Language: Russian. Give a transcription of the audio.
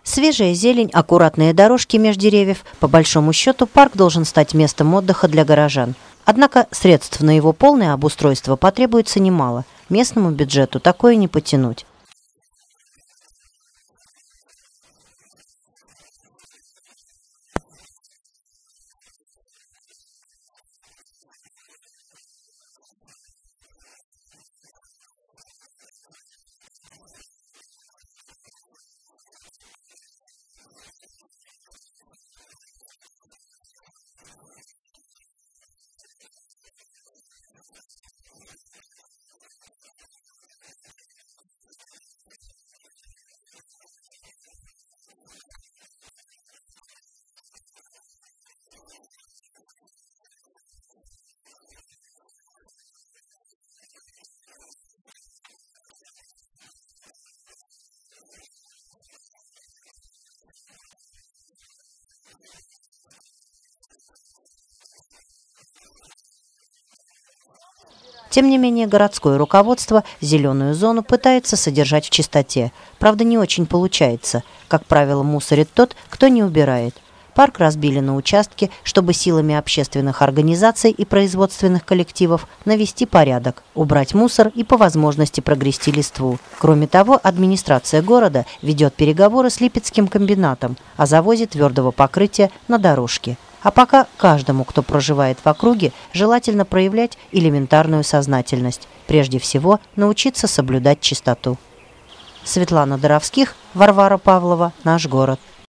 Свежая зелень, аккуратные дорожки меж деревьев. По большому счету, парк должен стать местом отдыха для горожан. Однако средств на его полное обустройство потребуется немало. Местному бюджету такое не потянуть. Тем не менее, городское руководство зеленую зону пытается содержать в чистоте. Правда, не очень получается. Как правило, мусорит тот, кто не убирает. Парк разбили на участки, чтобы силами общественных организаций и производственных коллективов навести порядок, убрать мусор и по возможности прогрести листву. Кроме того, администрация города ведет переговоры с Липецким комбинатом о завозе твердого покрытия на дорожке. А пока каждому, кто проживает в округе, желательно проявлять элементарную сознательность. Прежде всего, научиться соблюдать чистоту. Светлана Доровских, Варвара Павлова, «Наш город».